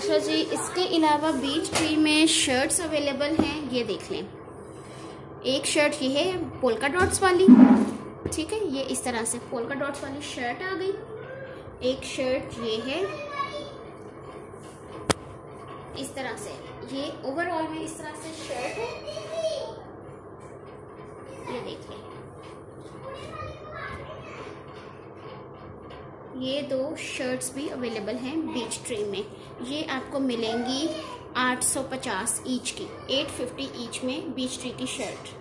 अच्छा जी, इसके अलावा बीच ट्री में शर्ट्स अवेलेबल हैं। ये देख लें, एक शर्ट ये है पोल्का डॉट्स वाली, ठीक है, ये इस तरह से पोल्का डॉट्स वाली शर्ट आ गई। एक शर्ट ये है इस तरह से, ये ओवरऑल में इस तरह से शर्ट है। ये देखिए, ये 2 शर्ट्स भी अवेलेबल हैं बीच ट्री में। ये आपको मिलेंगी 850 ईच की, 850 ईच में बीच ट्री की शर्ट।